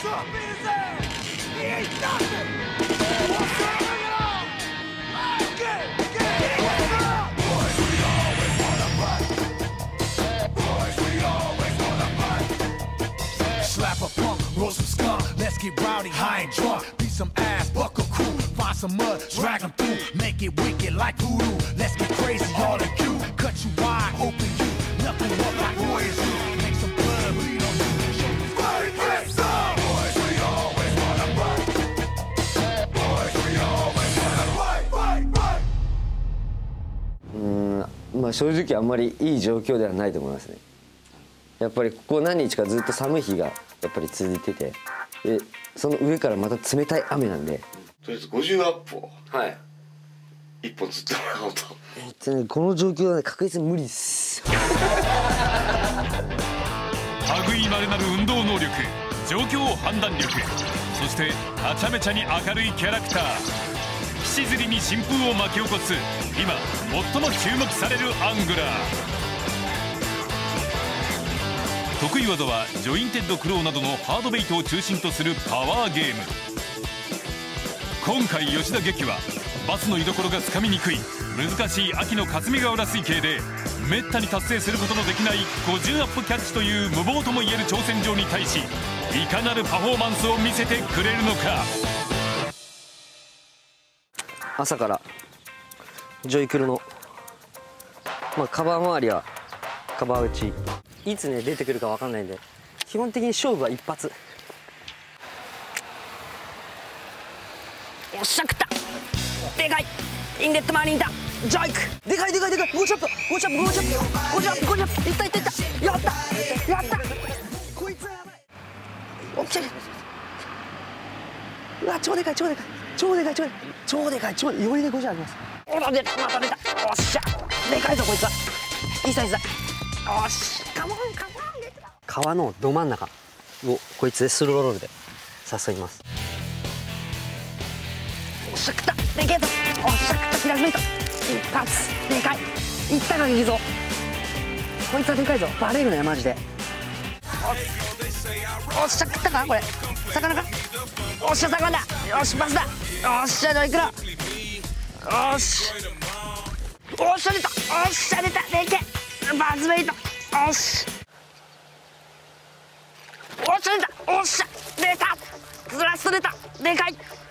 Slap a punk, roll some skunk, let's get rowdy, high and drunk. Beat some ass, buck a crew, find some mud, drag them through, make it wicked like voodoo. Let's get crazy, all of you, cut you wide, open you, knuckle up like warriors do. Make some blood bleed on you, show you fire, get some. Boys, we always wanna fight. Boys, we always wanna fight, fight, fight. まあ正直あんまりいい状況ではないと思いますね。やっぱりここ何日かずっと寒い日がやっぱり続いてて、でその上からまた冷たい雨なんで、 とりあえず50アップをはい 1本釣ってもらおうと。 この状況はね確実に無理です。 類いまれなる運動能力、状況判断力、そしてはちゃめちゃに明るいキャラクター、岸釣りに新風を巻き起こす今最も注目されるアングラー。得意技はジョインテッドクローなどのハードベイトを中心とするパワーゲーム。今回吉田劇はバスの居所がつかみにくい難しい秋の霞ヶ浦水系でめったに達成することのできない50アップキャッチという無謀ともいえる挑戦状に対し、いかなるパフォーマンスを見せてくれるのか。 朝からジョイクルの、カバー周りはカバー打ち、いつね出てくるか分かんないんで、基本的に勝負は一発。 おっしゃ食った。でかいインレットマリンだ。ジョイクでかいでかいでかい。ゴーチャップゴーチャップゴーチャップゴーチャップゴーチャップ。いったいったいった。やったやった。こいつはやばい。おっしゃ。うわ超でかい超でかい超でかい超でかい超でかい超余裕で50あります。おら出たまた出た。おっしゃでかいぞこいつは。いいサイズだ。よしカモンカモン。 川のど真ん中をこいつでスローロールで誘います。 おっしゃ食ったでけえぞ。おっしゃ食ったピラミッド一発でかい。いったか劇ぞ。こいつはでかいぞ。バレるねマジで。おっしゃ食ったかこれ魚か。おっしゃ魚だ。よしバスだ。おっしゃじゃあいくら。よしおっしゃ出た。おっしゃ出たでけえバズベイト。おっしおっしゃ出た。おっしゃ出た。ラスト出たでかい。